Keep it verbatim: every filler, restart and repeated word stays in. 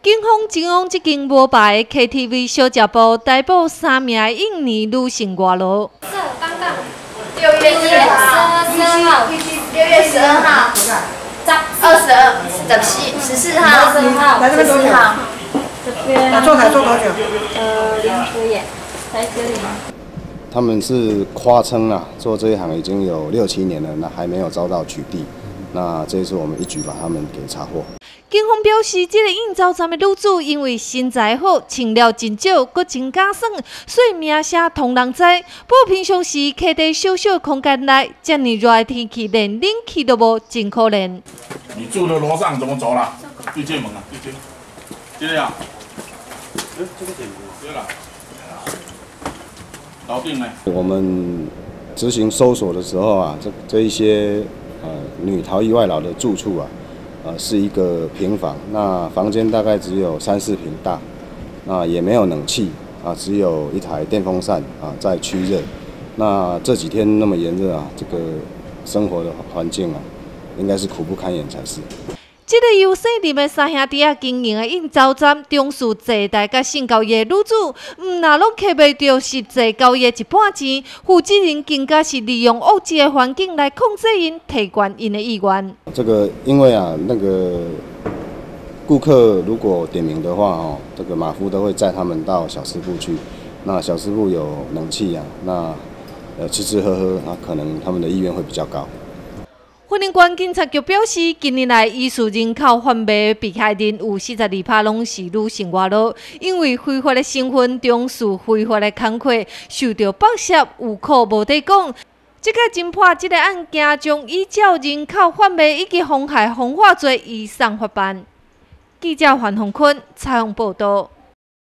警方前往一间无牌的 K T V 小食部，逮捕三名印尼女性外劳。 是，刚刚六月一号、十二号、六月十二号、二十二、十七、十四号、十四号、十四号。这边做才做多久？呃，零服也才这里吗？ 他们是夸称啊，做这一行已经有六七年了，那还没有遭到取缔。那这一次我们一举把他们给查获。 警方表示，这个应召站的女子因为身材好，穿了真少，阁真假爽，所以名声通人知。不过平常时徛在小小空间内，这么热的天气，连冷气都无，真可怜。 你住的楼上怎么走了？对进门啊，对进。这样。哎，这个点对了。搞定了。 我们执行搜索的时候啊，这这一些呃女逃逸外劳的住处啊。呃，是一个平房，那房间大概只有三四平大，那也没有冷气啊，只有一台电风扇啊在驱热。那这几天那么炎热啊，这个生活的环境啊，应该是苦不堪言才是。 这个由姓林的三兄弟啊经营的应召站，重视借贷甲性交易的女子，唔那拢客袂到实际交易一半钱，负责人更加是利用恶质的环境来控制因，提悬因的意愿。 这个因为啊，那个顾客如果点名的话哦，这个马夫都会载他们到小吃部去。那小吃部有冷气啊，那呃吃吃喝喝，那可能他们的意愿会比较高。 云林县警察局表示，近年来疑似人口贩卖被害人有四十二趴拢是女性外劳，因为非法的身份从事非法的工课，受到剥削，有苦无地讲。这个侦破这个案件，将依照人口贩卖以及妨害风化罪移送法办。记者范宏坤采访报道。